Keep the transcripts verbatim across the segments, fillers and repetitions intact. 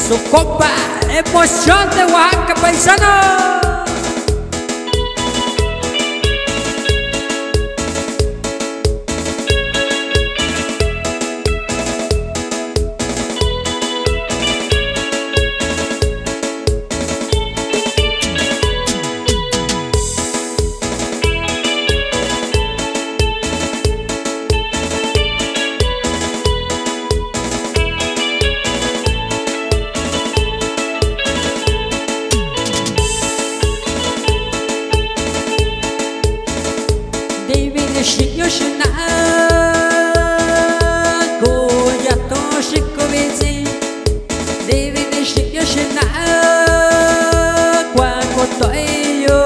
su compa, Emoción de Oaxaca, paisano. Yoshina Goya Toshikovici David Yoshina Kwako Toyo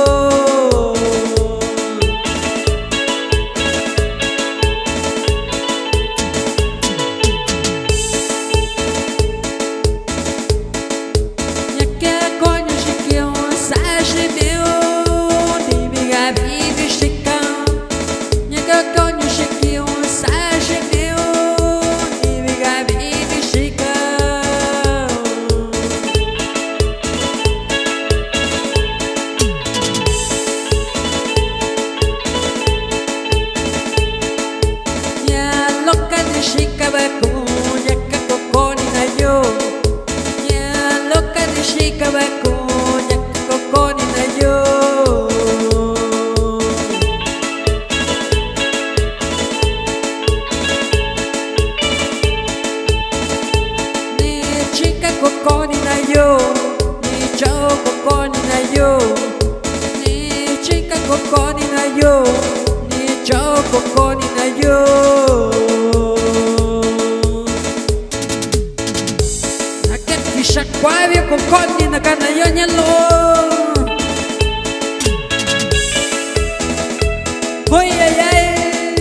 Nyake konyo shikyo sashimyo Dibi gabi bishika Konyo shikyo sashimyo Dibi gabi bishika Ya loka ni shika baku Nyaka kokoni na yo Ya loka ni shika baku Nyaka kokoni na yo Kokoni na yo, ni chao kokoni na yo, ni chica kokoni na yo, ni chao kokoni na yo. Naket kisha kwavyo kokoni na kana yo nyalo. Oye ay.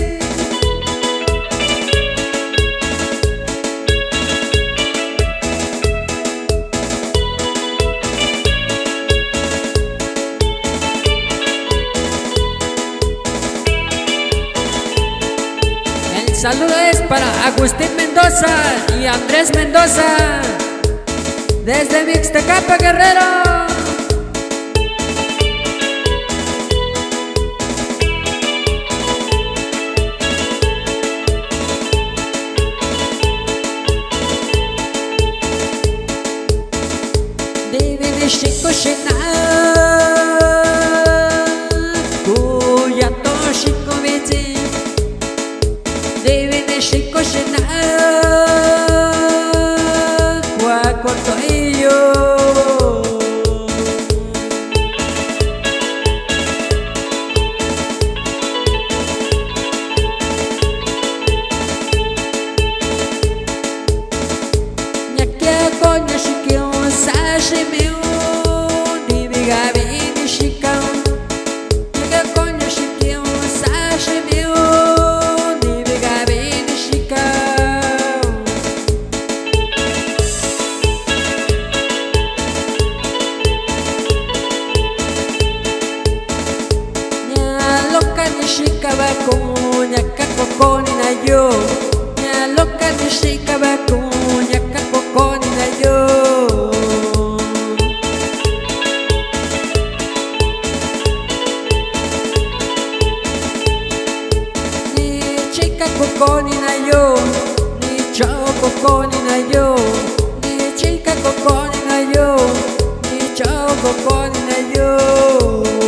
Saludos para Agustín Mendoza y Andrés Mendoza desde Mixtecapa, Guerrero. David Shiko Shina Kuya Toshikovici David Shiko Shina Kwako Toyo Nyake konyo shikyo sashimyo Dibi gabi nishika Nyake konyo shikyo sashimyo Shika baku nyaka kokoni na yo Nya loka ni shika baku nyaka kokoni na yo Ni chika kokoni na yo Ni chao kokoni na yo Ni chika kokoni na yo Ni chao kokoni na yo